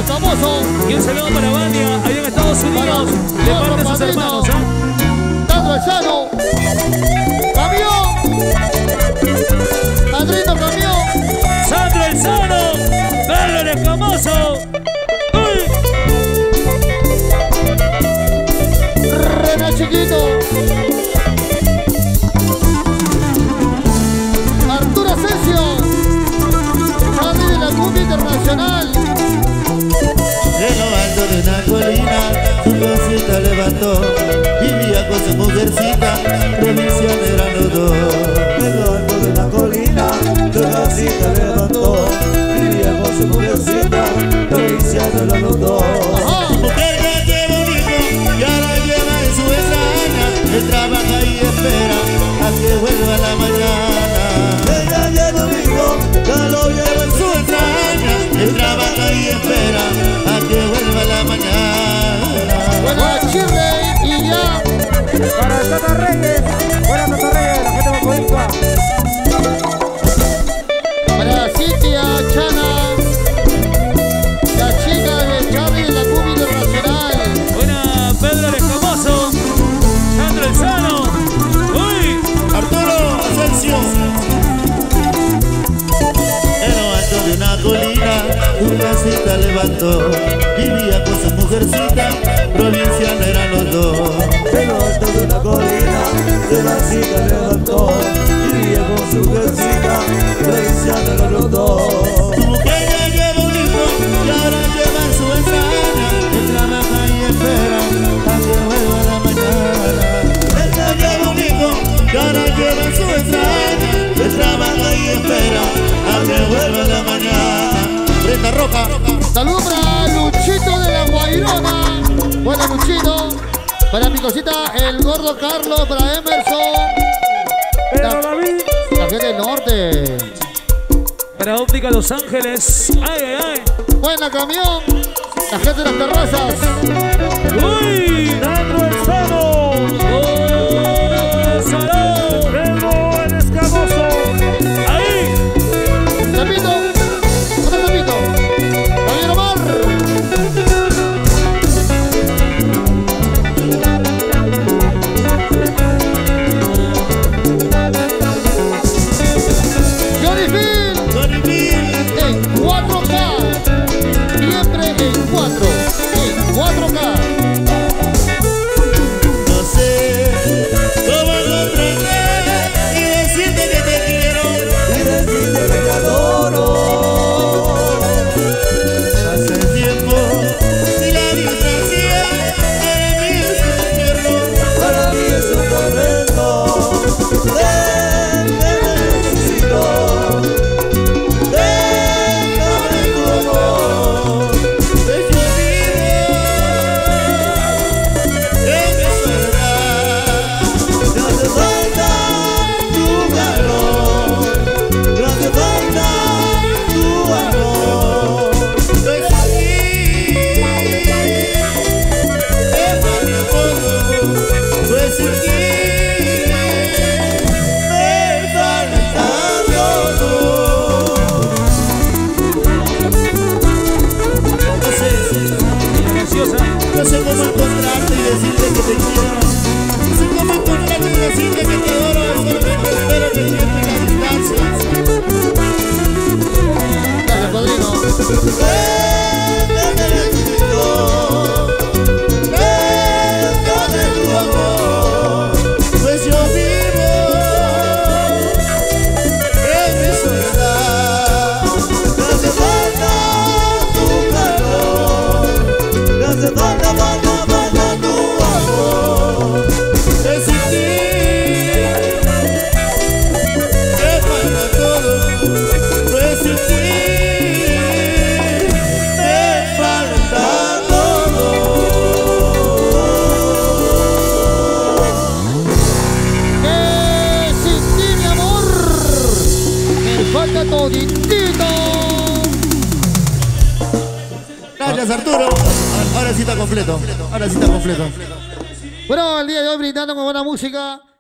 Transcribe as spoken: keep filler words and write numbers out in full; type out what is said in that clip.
Escamoso. Y un saludo para Vania, allá en Estados Unidos, de parte de sus hermanos. ¿eh? Sandro El Sano. Camión. Padrino Camión. Sandro El Sano. Carlos el Escamoso. Rena Chiquito. Arturo Asensio. Padre de la cumbia internacional. En lo alto de una colina, su cosita levantó. Vivía con su mujercita, provincial eran los dos. En lo alto de una colina, su cosita levantó. Vivía con su mujercita, provincial eran los dos. Su mujer ya lleva un hijo y ahora lleva en su entraña. Él trabaja y espera a que vuelva la mañana. Ella lleva un hijo, ya lo lleva en su entraña. Él trabaja y espera a que vuelva la mañana. Bueno, Chirley y ya. Para Tata Reyes, buena Tata Reyes, la gente de Coipa. Para Cintia Chana. La chica de Charlie de la cumbia internacional. Buena Pedro el Escamoso. Sandro El Sano. Uy. Arturo Asensio. En lo alto de una colina, su casita levantó. Vivía con su mujercita, provincial eran los dos. En lo alto de una colina, su casita levantó. Vivía con su mujercita, provincial eran los dos. Su mujer ya lleva un hijo y ahora lleva en su entraña. Él trabaja y espera a que vuelva la mañana. Él ya lleva un hijo y ahora lleva en su entraña. Él trabaja y espera a que vuelva la mañana. Brenda Roca. Salud para Luchito de la Guairona. Bueno, Luchito. Para mi cosita, el gordo Carlos. Para Emerson. Pero David. La gente del norte. Para Óptica Los Ángeles. Ay, ay, ay. Buena camión. La gente de las terrazas. Uy. Sandro El Sano. Oh, Salón. Pedro el Escamoso. Ahí. Tapito. Otro tapito. Javier Omar. Johnny Phil. Johnny Phil. En cuatro K. Siempre en cuatro. En cuatro K. No sé cómo encontrarte y decirte que te quiero. Y decirte que te adoro. Hace tiempo si la distancia para mí es un infierno. Para mí es un tormento. Déjame necesito. Déjame tu amor. Que yo vivo en mi soledad. Me hace falta tu calor. Me hace falta tu amor. Estoy aquí, es para mi todo, pues sin ti Me falta todo. no sé, Graciosa. no sé cómo encontrarte y decirte que te quiero. No sé cómo encontrarte y decirte que te adoro. Solamente espero que el tiempo y la distancia. Gracias, padrino. Déjame necesito. Déjame tu amor. Pues yo vivo en mi soledad. Me hace falta tu calor. Me hace falta, falta, falta tu amor. Que sin ti me falta todo. Pues sin ti Me falta todo. Que sin ti, mi amor, me falta toditito. Gracias, Arturo. Ahora sí está completo. Ahora sí está completo. Bueno, el día de hoy brindando con buena música.